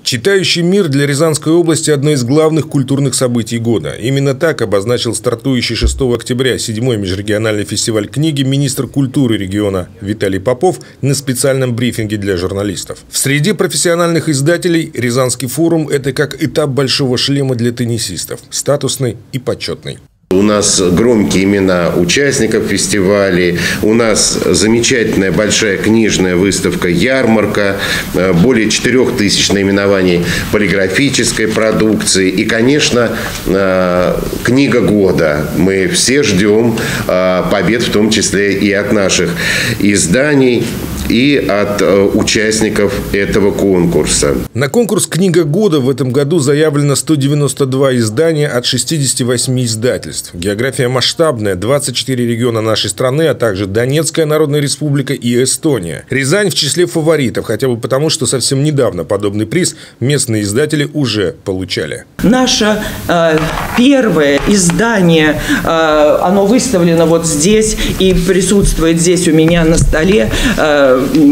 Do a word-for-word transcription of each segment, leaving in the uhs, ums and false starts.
Читающий мир для Рязанской области – одно из главных культурных событий года. Именно так обозначил стартующий шестого октября седьмой межрегиональный фестиваль книги министр культуры региона Виталий Попов на специальном брифинге для журналистов. В среде профессиональных издателей Рязанский форум – это как этап большого шлема для теннисистов – статусный и почетный. У нас громкие имена участников фестивалей, у нас замечательная большая книжная выставка «Ярмарка», более четырех тысяч наименований полиграфической продукции и, конечно, книга года. Мы все ждем побед, в том числе и от наших изданий, и от участников этого конкурса. На конкурс «Книга года» в этом году заявлено сто девяносто два издания от шестидесяти восьми издательств. География масштабная, двадцать четыре региона нашей страны, а также Донецкая Народная Республика и Эстония. Рязань в числе фаворитов, хотя бы потому, что совсем недавно подобный приз местные издатели уже получали. Наше э, первое издание, э, оно выставлено вот здесь и присутствует здесь у меня на столе, э,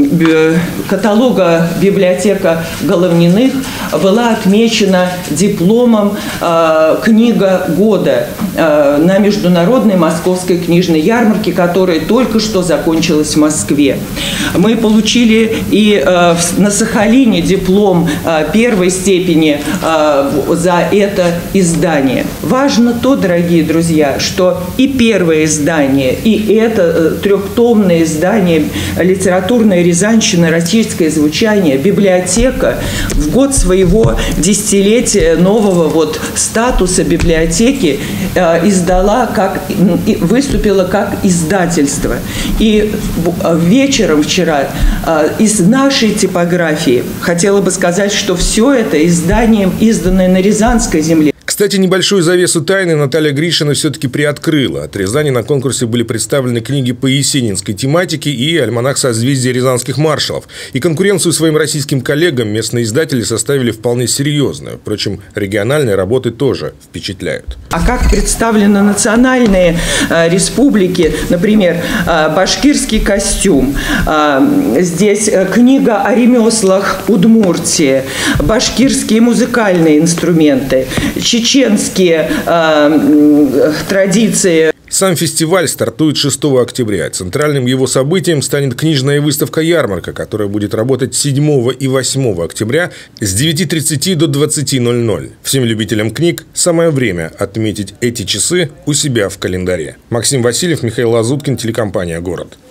каталога «Библиотека Головниных», была отмечена дипломом э, «Книга года» э, на международной московской книжной ярмарке, которая только что закончилась в Москве. Мы получили и э, на Сахалине диплом э, первой степени э, за это издание. Важно то, дорогие друзья, что и первое издание, и это э, трехтомное издание «Литературная рязанщина. Российское звучание», библиотека в год своего десятилетия нового вот статуса библиотеки э, издала как, выступила как издательство. И вечером вчера э, из нашей типографии хотела бы сказать, что все это изданием, изданное на Рязанской земле. Кстати, небольшую завесу тайны Наталья Гришина все-таки приоткрыла. От Рязани на конкурсе были представлены книги по есенинской тематике и альманах «Созвездие рязанских маршалов». И конкуренцию своим российским коллегам местные издатели составили вполне серьезную. Впрочем, региональные работы тоже впечатляют. А как представлены национальные э, республики, например, э, башкирский костюм, э, здесь э, книга о ремеслах Удмуртии, башкирские музыкальные инструменты, чеченские э, традиции. Сам фестиваль стартует шестого октября. Центральным его событием станет книжная выставка «Ярмарка», которая будет работать седьмого и восьмого октября с девяти тридцати до двадцати ноль-ноль. Всем любителям книг самое время отметить эти часы у себя в календаре. Максим Васильев, Михаил Лазуткин, телекомпания «Город».